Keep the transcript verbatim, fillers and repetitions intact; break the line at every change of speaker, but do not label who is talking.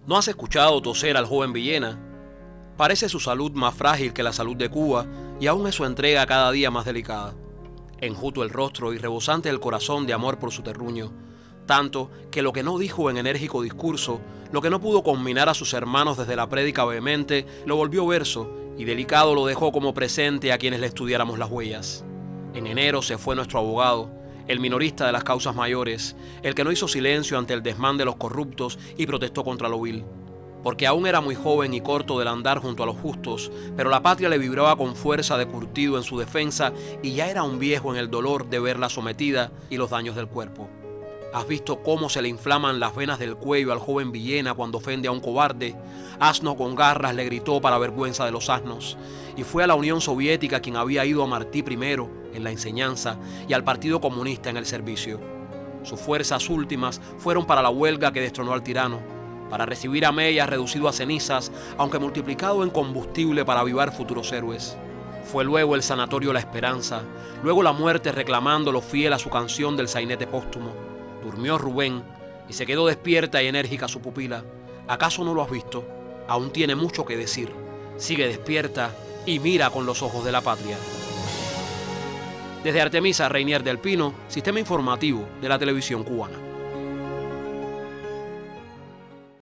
¿No has escuchado toser al joven Villena? Parece su salud más frágil que la salud de Cuba y aún es su entrega cada día más delicada. Enjuto el rostro y rebosante el corazón de amor por su terruño, tanto que lo que no dijo en enérgico discurso, lo que no pudo combinar a sus hermanos desde la prédica vehemente, lo volvió verso y delicado lo dejó como presente a quienes le estudiáramos las huellas. En enero se fue nuestro abogado, el minorista de las causas mayores, el que no hizo silencio ante el desmán de los corruptos y protestó contra lo vil. Porque aún era muy joven y corto del andar junto a los justos, pero la patria le vibraba con fuerza de curtido en su defensa y ya era un viejo en el dolor de verla sometida y los daños del cuerpo. ¿Has visto cómo se le inflaman las venas del cuello al joven Villena cuando ofende a un cobarde? Asno con garras le gritó para vergüenza de los asnos, y fue a la Unión Soviética quien había ido a Martí primero en la enseñanza y al Partido Comunista en el servicio. Sus fuerzas últimas fueron para la huelga que destronó al tirano, para recibir a Mella reducido a cenizas, aunque multiplicado en combustible para avivar futuros héroes. Fue luego el sanatorio La Esperanza, luego la muerte reclamándolo fiel a su canción del sainete póstumo. Durmió Rubén y se quedó despierta y enérgica su pupila. ¿Acaso no lo has visto? Aún tiene mucho que decir. Sigue despierta y mira con los ojos de la patria. Desde Artemisa, Reinier del Pino, Sistema Informativo de la Televisión Cubana.